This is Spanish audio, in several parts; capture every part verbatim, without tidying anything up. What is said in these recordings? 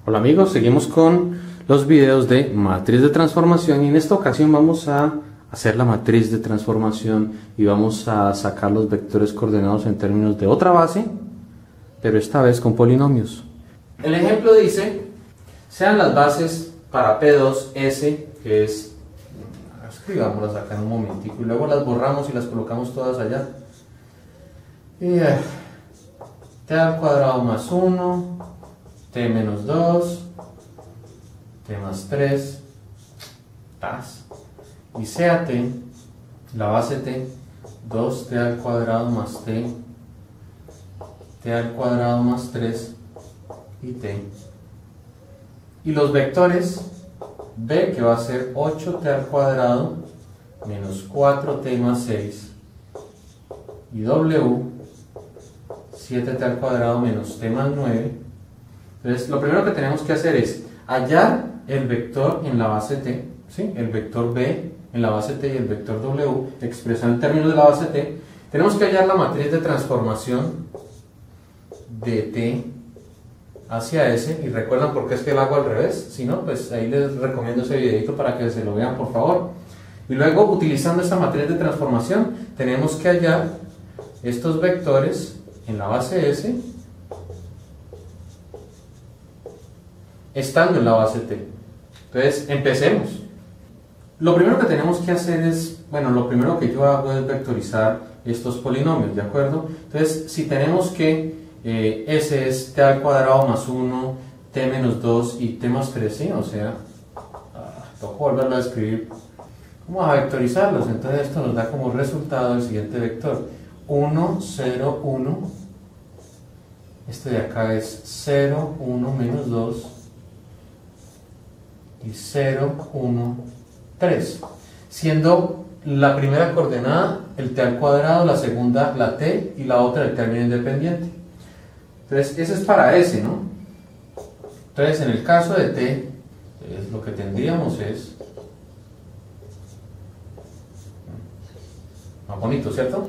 Hola amigos, seguimos con los videos de matriz de transformación y en esta ocasión vamos a hacer la matriz de transformación y vamos a sacar los vectores coordenados en términos de otra base, pero esta vez con polinomios. El ejemplo dice, sean las bases para P dos S, que es, escribámoslas acá en un momentico y luego las borramos y las colocamos todas allá. Y eh, t al cuadrado más uno, t menos dos, t más tres, tas, y sea t, la base t, dos t al cuadrado más t, t al cuadrado más tres y t. Y los vectores b, que va a ser ocho t al cuadrado menos cuatro t más seis, y w, siete t al cuadrado menos t más nueve. Entonces, lo primero que tenemos que hacer es hallar el vector en la base t, ¿sí? El vector b en la base t y el vector w expresado en términos de la base t. Tenemos que hallar la matriz de transformación de t hacia s, y recuerdan por qué es que lo hago al revés. Si no, pues ahí les recomiendo ese videito para que se lo vean, por favor. Y luego, utilizando esta matriz de transformación, tenemos que hallar estos vectores en la base s estando en la base t. Entonces, empecemos. Lo primero que tenemos que hacer es, bueno, lo primero que yo hago es vectorizar estos polinomios, ¿de acuerdo? Entonces, si tenemos que eh, S es t al cuadrado más uno, t menos dos y t más tres, ¿sí? O sea, ah, toco volverlo a escribir. Vamos a vectorizarlos. Entonces, esto nos da como resultado el siguiente vector: uno, cero, uno. Este de acá es cero, uno, menos dos. Y cero, uno, tres, siendo la primera coordenada el t al cuadrado, la segunda la t y la otra el término independiente. Entonces, eso es para S, ¿no? Entonces, en el caso de t, es lo que tendríamos es más bonito, ¿cierto?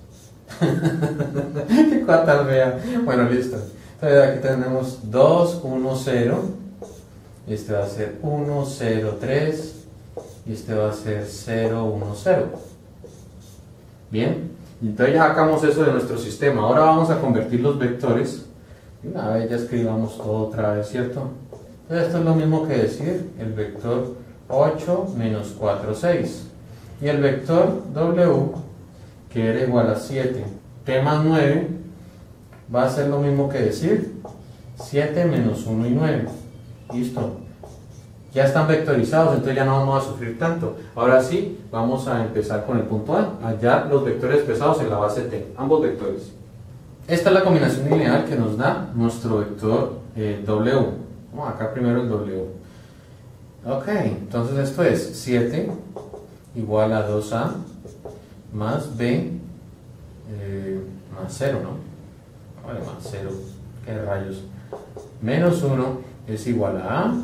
Qué cosa tan fea. Bueno, listo. Entonces, aquí tenemos dos, uno, cero. Este va a ser uno, cero, tres y este va a ser cero, uno, cero. Bien, entonces ya sacamos eso de nuestro sistema. Ahora vamos a convertir los vectores y una vez ya escribamos todo otra vez, ¿cierto? Entonces esto es lo mismo que decir el vector ocho menos cuatro, seis, y el vector w, que era igual a siete, t más nueve, va a ser lo mismo que decir siete menos uno y nueve. Listo, ya están vectorizados, entonces ya no vamos a sufrir tanto. Ahora sí, vamos a empezar con el punto A, hallar los vectores expresados en la base t, ambos vectores. Esta es la combinación lineal que nos da nuestro vector eh, w. Vamos acá primero el w. Ok, entonces esto es siete igual a dos a más b eh, más cero, ¿no? Vale, más cero, qué rayos. Menos uno es igual a a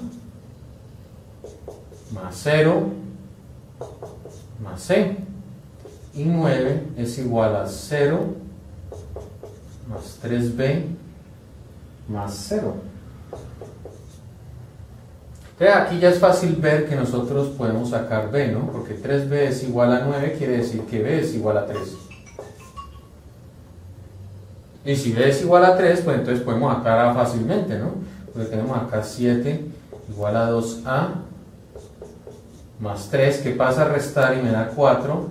más cero más c, y nueve es igual a cero más tres b más cero. Entonces aquí ya es fácil ver que nosotros podemos sacar b, ¿no? Porque tres b es igual a nueve, quiere decir que b es igual a tres. Y si b es igual a tres, pues entonces podemos sacar a fácilmente, ¿no? Porque tenemos acá siete igual a dos a más tres, que pasa a restar y me da cuatro,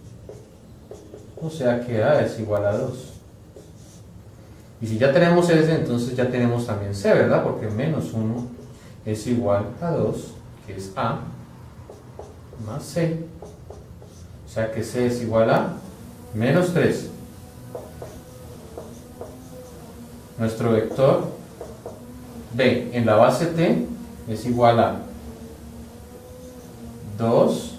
o sea que a es igual a dos. Y si ya tenemos S, entonces ya tenemos también C, ¿verdad? Porque menos uno es igual a dos, que es a, más C, o sea que C es igual a menos tres. Nuestro vector b en la base t es igual a dos,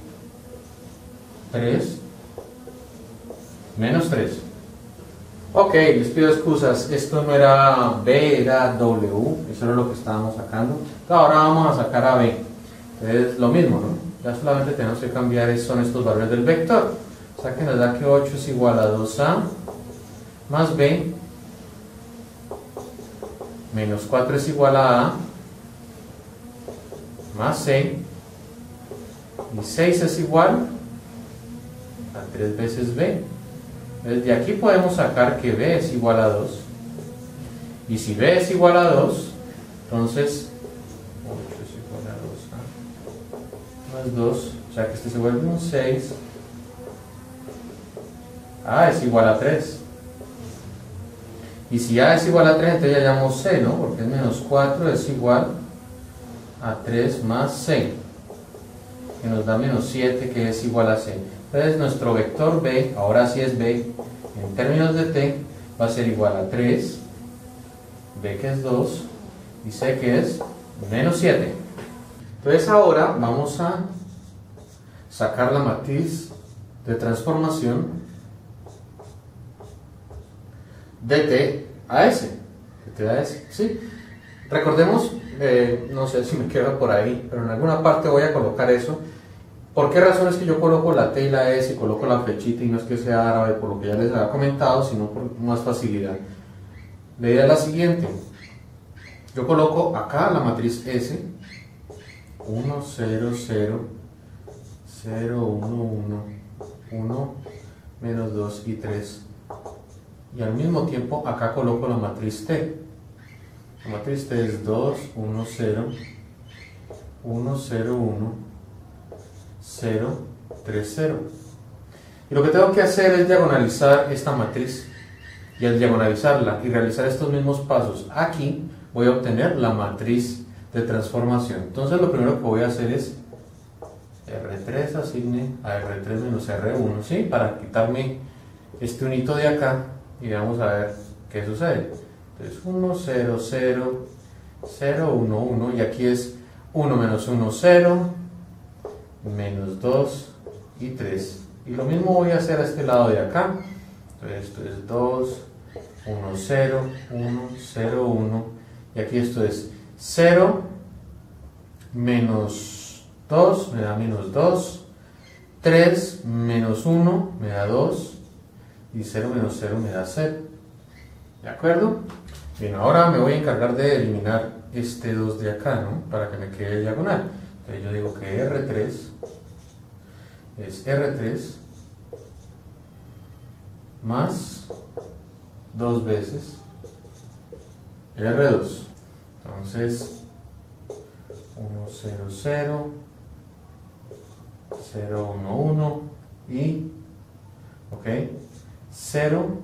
tres, menos tres. Ok, les pido excusas, esto no era b, era w, eso era lo que estábamos sacando. Ahora vamos a sacar a b. Entonces, lo mismo, ¿no? Ya solamente tenemos que cambiar, son estos valores del vector. O sea que nos da que ocho es igual a dos a más b menos cuatro es igual a a, más C, y seis es igual a tres veces B. Desde aquí podemos sacar que B es igual a dos, y si B es igual a dos, entonces ocho es igual a dos, ¿ah? Más dos, o sea que este se vuelve un seis. A es igual a tres, y si A es igual a tres, entonces ya hallamos C, ¿no? Porque es menos cuatro es igual a tres más C, que nos da menos siete, que es igual a C. Entonces nuestro vector B, ahora sí es B, en términos de t, va a ser igual a tres, B que es dos, y C que es menos siete. Entonces ahora vamos a sacar la matriz de transformación de t a s. De t a s, ¿sí? Recordemos, eh, no sé si me queda por ahí, pero en alguna parte voy a colocar eso. ¿Por qué razón es que yo coloco la T y la S y coloco la flechita y no es que sea árabe por lo que ya les había comentado, sino por más facilidad? La idea es la siguiente. Yo coloco acá la matriz S, uno, cero, cero, cero, uno, uno, uno, menos dos y tres. Y al mismo tiempo acá coloco la matriz T. La matriz T es dos, uno, cero, uno, cero, uno, cero, tres, cero. Y lo que tengo que hacer es diagonalizar esta matriz, y al diagonalizarla y realizar estos mismos pasos aquí, voy a obtener la matriz de transformación. Entonces lo primero que voy a hacer es R tres asigne a R tres menos R uno, ¿sí? Para quitarme este unito de acá, y vamos a ver qué sucede. Entonces uno, cero, cero, cero, uno, uno, y aquí es uno menos uno, cero, menos dos y tres. Y lo mismo voy a hacer a este lado de acá. Entonces esto es dos, uno, cero, uno, cero, uno, y aquí esto es cero menos dos me da menos dos, tres menos uno me da dos, y cero menos cero me da cero. ¿De acuerdo? Bien, ahora me voy a encargar de eliminar este dos de acá, ¿no? Para que me quede diagonal. Entonces yo digo que R tres es R tres más dos veces R dos. Entonces uno, cero, cero, cero, uno, uno y ok, cero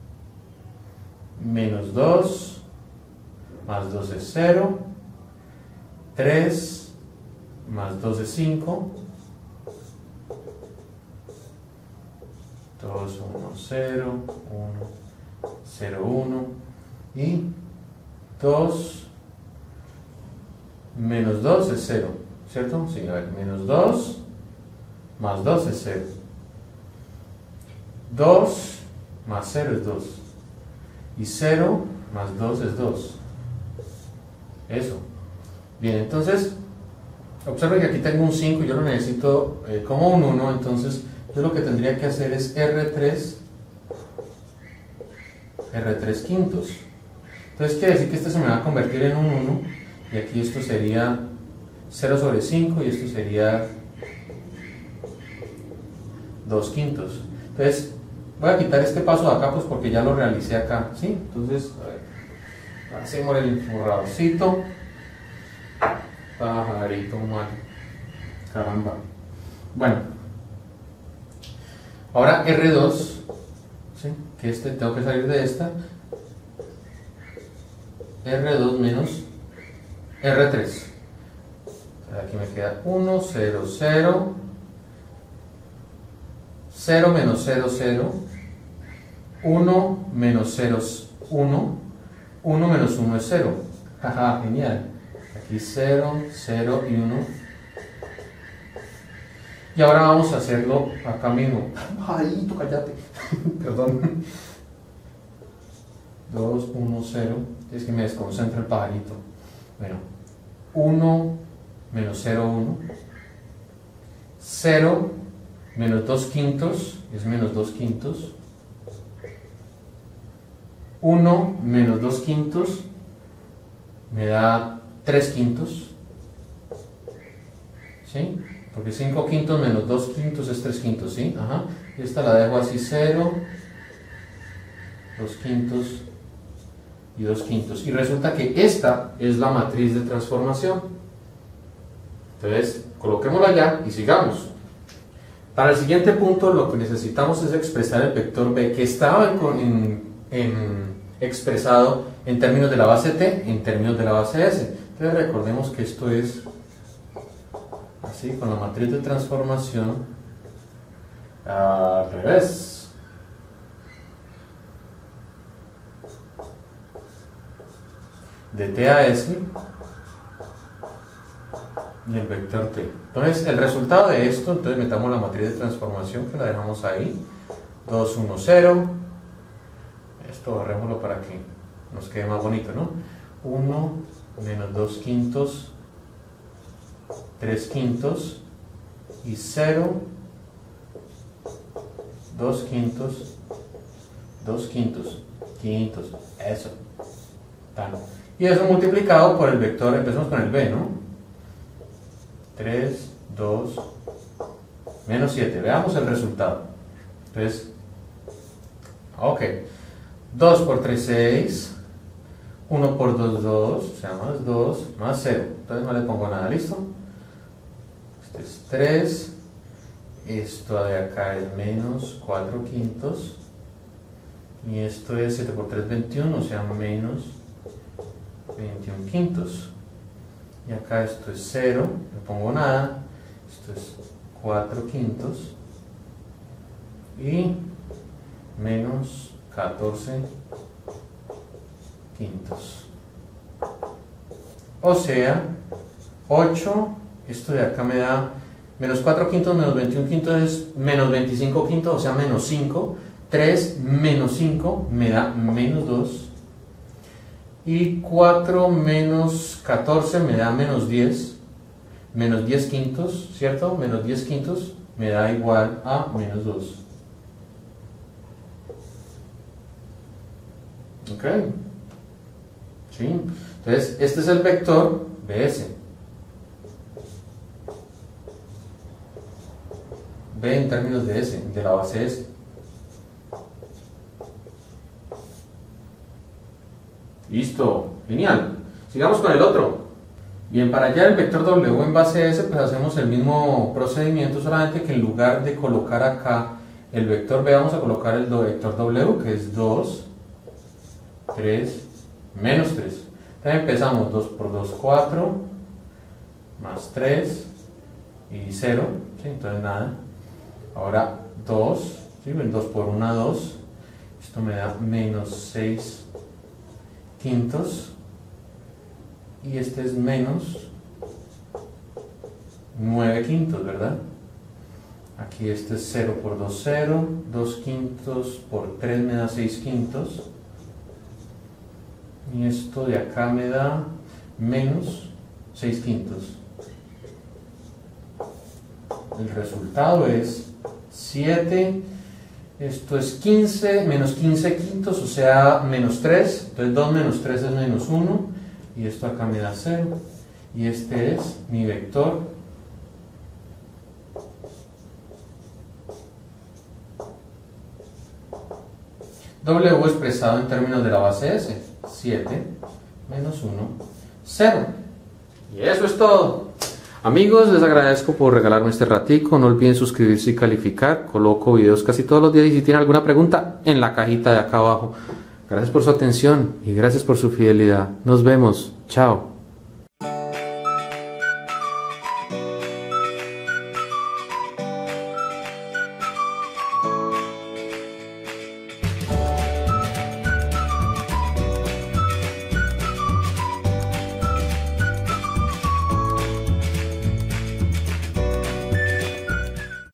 menos dos más dos es cero, tres más dos es cinco, dos, uno, cero, uno, cero, uno y dos menos dos es cero, ¿cierto? Sí, a ver, menos dos más dos es cero, dos más cero es dos, y cero más dos es dos. Eso. Bien, entonces observen que aquí tengo un cinco y yo lo necesito eh, como un uno, entonces yo lo que tendría que hacer es R tres, R tres quintos. Entonces quiere decir que este se me va a convertir en un uno, y aquí esto sería cero sobre cinco, y esto sería dos quintos. Entonces voy a quitar este paso de acá, pues porque ya lo realicé acá, ¿sí? Entonces, a ver, hacemos el borradorcito. Pajarito mal, caramba. Bueno, ahora R dos, ¿sí? Que este tengo que salir de esta. R dos menos R tres. Aquí me queda uno, cero, cero, cero menos cero, cero, uno menos cero, uno, uno menos uno es cero. Jaja, genial. Aquí cero, cero y uno. Y ahora vamos a hacerlo acá mismo. Pajarito, cállate. Perdón. dos, uno, cero. Es que me desconcentra el pajarito. Bueno, uno menos cero, uno. cero menos dos quintos es menos dos quintos. uno menos dos quintos me da tres quintos. ¿sí? Porque cinco quintos menos dos quintos es tres quintos, ¿sí? Ajá. Y esta la dejo así, cero, dos quintos y dos quintos. Y resulta que esta es la matriz de transformación. Entonces, coloquémosla allá y sigamos. Para el siguiente punto, lo que necesitamos es expresar el vector B, que estaba en, en, en, expresado en términos de la base T, en términos de la base S. Entonces, recordemos que esto es así, con la matriz de transformación al revés. De T a S y el vector T. Entonces, el resultado de esto, entonces metamos la matriz de transformación que la dejamos ahí, dos, uno, cero. Esto borrémoslo para que nos quede más bonito, ¿no? uno menos dos quintos, tres quintos y cero, dos quintos, dos quintos, quintos, eso. Tal. Y eso multiplicado por el vector, empezamos con el B, ¿no? tres, dos, menos siete. Veamos el resultado. Entonces, ok. dos por tres, seis. uno por dos, dos. O sea, más dos, más cero. Entonces no le pongo nada, ¿listo? Este es tres. Esto de acá es menos cuatro quintos. Y esto es siete por tres, veintiuno. O sea, menos veintiuno quintos. Y acá esto es cero, no pongo nada, esto es cuatro quintos y menos catorce quintos. O sea, ocho, esto de acá me da menos cuatro quintos menos veintiuno quintos es menos veinticinco quintos, o sea, menos cinco. tres menos cinco me da menos dos. Y cuatro menos catorce me da menos diez, menos diez quintos, ¿cierto? Menos diez quintos me da igual a menos dos. ¿Ok? ¿Sí? Entonces, este es el vector B S. B en términos de S, de la base S. Listo, genial. Sigamos con el otro. Bien, para hallar el vector W en base S, pues hacemos el mismo procedimiento, solamente que en lugar de colocar acá el vector B, vamos a colocar el vector W, que es dos, tres, menos tres. Entonces empezamos dos por dos, cuatro, más tres y cero, ¿sí? Entonces nada. Ahora dos, ¿sí? dos por uno, dos. Esto me da menos seis quintos y este es menos nueve quintos, ¿verdad? Aquí este es cero por dos, cero, dos quintos por tres me da seis quintos y esto de acá me da menos seis quintos. El resultado es siete. Esto es quince, menos quince quintos, o sea, menos tres. Entonces dos menos tres es menos uno. Y esto acá me da cero. Y este es mi vector W expresado en términos de la base S. siete menos uno, cero. Y eso es todo. Amigos, les agradezco por regalarme este ratico. No olviden suscribirse y calificar. Coloco videos casi todos los días y si tienen alguna pregunta, en la cajita de acá abajo. Gracias por su atención y gracias por su fidelidad. Nos vemos. Chao.